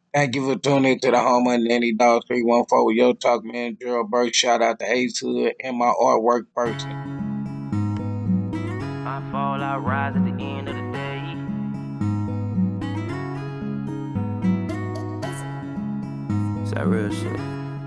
Thank you for tuning in to the home of Nanny Dog 314 with your talk man, Gerald Burke. Shout out to Ace Hood and my artwork person. I fall, I rise at the end of the day. Is that real shit?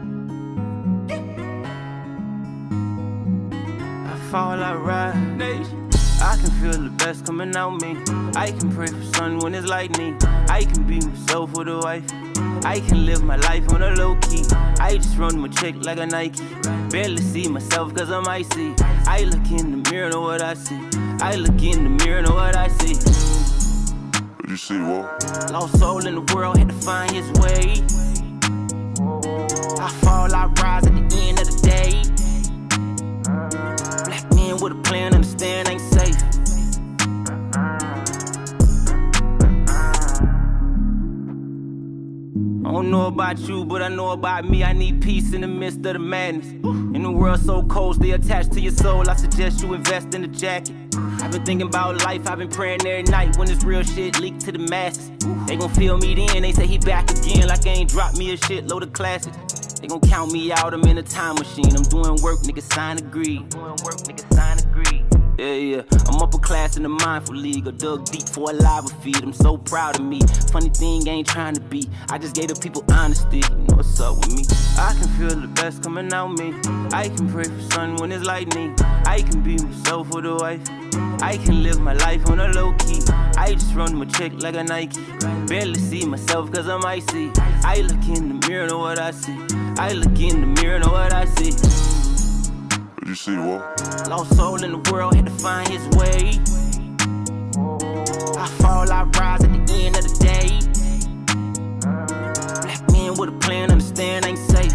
I fall, I rise. I can feel the best coming out me. I can pray for sun when it's lightning. I can be myself with a wife. I can live my life on a low key. I just run my check like a Nike. Barely see myself cause I'm icy. I look in the mirror, know what I see. I look in the mirror, know what I see. What you see, what? Lost soul in the world, had to find his way. I fall, I rise at the end of the day. Black men with a plan, understand ain't safe. I don't know about you, but I know about me. I need peace in the midst of the madness. In the world so cold, stay attached to your soul. I suggest you invest in a jacket. I've been thinking about life, I've been praying every night. When this real shit leak to the masses, they gon' feel me then. They say he back again, like I ain't dropped me a shitload of classics. They gon' count me out, I'm in a time machine. I'm doing work, niggas sign agree. Yeah, I'm upper class in the mindful league. I dug deep for a lava feed. I'm so proud of me. Funny thing, ain't trying to be. I just gave the people honesty. You know what's up with me. I can feel the best coming out me. I can pray for sun when it's lightning. I can be myself with a wife. I can live my life on a low key. I just run my check like a Nike. Barely see myself cause I'm icy. I look in the mirror, know what I see. I look in the mirror, know what I see. What you see, what? Lost soul in the world, had to find his way. I fall, I rise at the end of the day. Black men with a plan, understand ain't safe.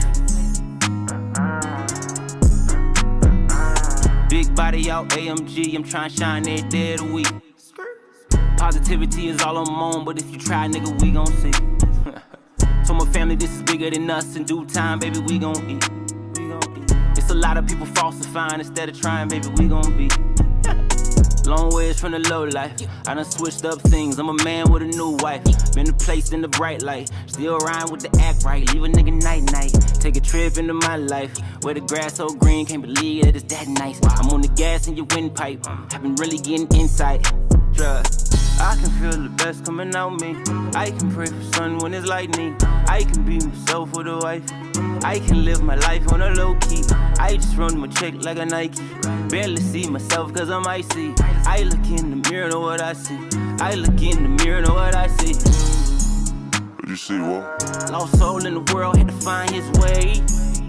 Big body out AMG, I'm trying to shine every day of the week. Positivity is all I'm on, but if you try, nigga, we gon' see. So my family, this is bigger than us. In due time, baby, we gon' eat. It's a lot of people falsifying instead of trying, baby, we gon' be. Long ways from the low life. I done switched up things. I'm a man with a new wife. Been placed in the bright light. Still rhyme with the act right. Leave a nigga night. Take a trip into my life. Where the grass so green, can't believe that it's that nice. I'm on the gas in your windpipe. I've been really getting insight. Trust. I can feel the best coming out me. I can pray for sun when it's lightning. I can be myself with a wife. I can live my life on a low key. I just run my check like a Nike. Barely see myself cause I'm icy. I look in the mirror, know what I see. I look in the mirror, know what I see. What you see, what? Lost soul in the world, had to find his way.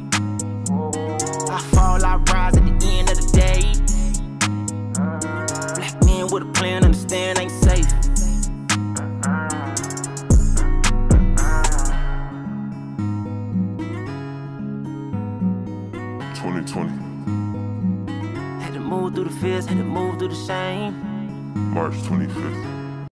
I fall, I rise at the end of the day. Black men with a plan, understand ain't safe. Had to move through the fears, had to move through the shame. March 25th.